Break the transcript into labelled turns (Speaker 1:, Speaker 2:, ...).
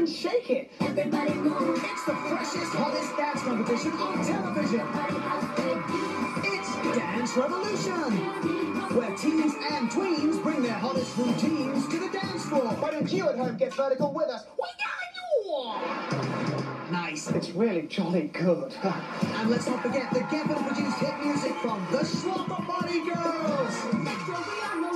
Speaker 1: and shake it.
Speaker 2: Everybody move.
Speaker 1: It's the freshest, hottest dance competition on television. It's Dance Revolution, where teens and tweens bring their hottest routines to the dance floor. Why don't you at home get vertical with us? We got you! Nice. It's really jolly good. And let's not forget the Geffen produced hit music from the Slobber Body Girls.
Speaker 2: Let's go, we are no